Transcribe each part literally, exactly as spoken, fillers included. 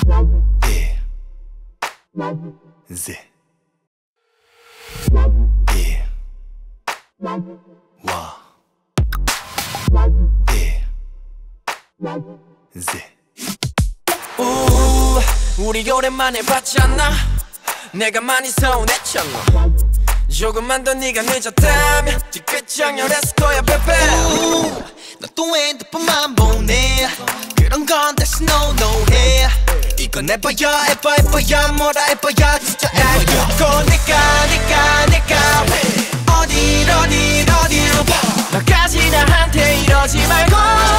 Yeah. Z. Yeah. 와. Yeah. Z. 우, 우리 오랜만에 봤잖아. 내가 많이 서운했잖아. 조금만 더 네가 늦었다면 뒤끝 정렬했을 거야 베베. 너 또 핸드폰만 보내. 그런 건 다시 no no 해. 이건 에버야 에버 에버야 뭐라 에버야 진짜 에버야. 내가 내가 내가 어딜 어딜 어디로 봐. 너까지 나한테 이러지 말고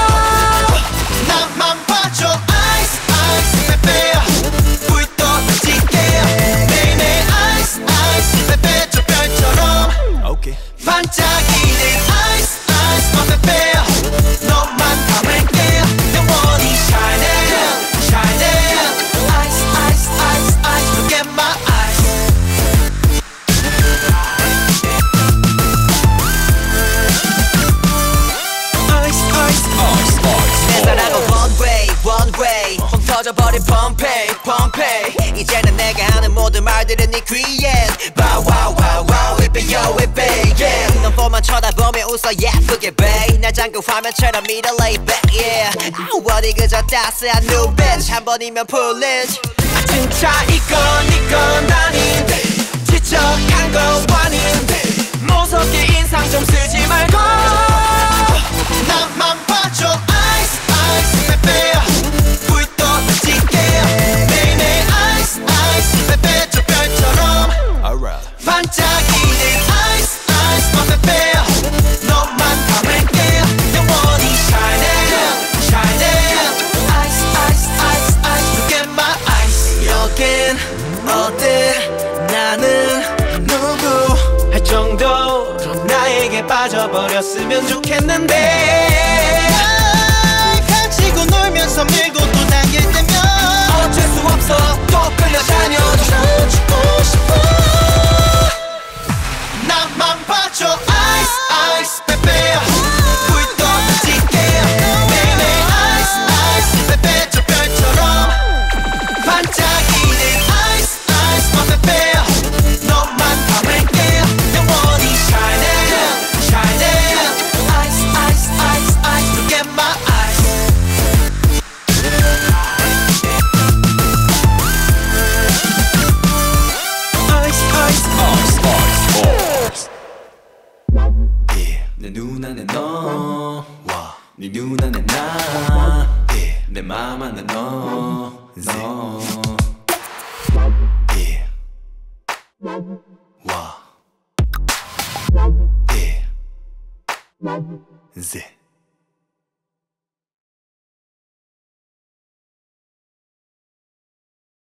나만 봐줘 아이스 아이스 베베야. 불 떠지게 매일매일 아이스 아이스 베베 저 별처럼 Okay. 반짝이는 아이스 아이스 너 베베야. 너만 담을게 영원히 shining shining ice ice ice ice look at my eyes. ice ice ice ice. 내 사랑은 one way one way 펑 터져버린 펌페이 펌페이. 이제는 내가 하는 모든 말들은 네 귀엔 Bow wow wow wow it be yo it be yeah. 넌 뻔만 쳐다보며 웃어 예쁘게 babe. 날 잠그 화면처럼 밀어 lay back yeah. 어디 그저 따스한 눈빛 한 번이면 풀린지. 아 진짜 이건 이건 아닌데 지적한 거 아닌데 무섭게 인상 좀 쓰지 말고 나만 봐줘 아이스 아이스 베베야. 불 떠지게 매일매일 아이스 아이스 베베 저 별처럼 Alright. 반짝이는 아이스 아이스 너 베베야. 너만 담을게 영원히 shining shining ice ice ice ice look at my eyes. 여긴 어때 나는 누구 할 정도로 나에게 빠져버렸으면 좋겠는데 가지고 놀면서 밀고 또 당길 때면 어쩔 수 없어 또 끌려다녀. 멈추고 싶어. 나만 봐줘 아이스 아이스 베베야. 불 떠지게 매일매일 아이스 아이스 베베 저 별처럼 반짝이는 아이스 아이스 너 베베야. 너만 담을게 영원히 shining shining ice ice ice ice look at my eyes. ice ice ice ice. Yeah. 내 눈 안에 너, 와. 네 눈 안에 나, Yeah. 내 맘 안에 너, 너. Yeah. 와. Yeah. Z.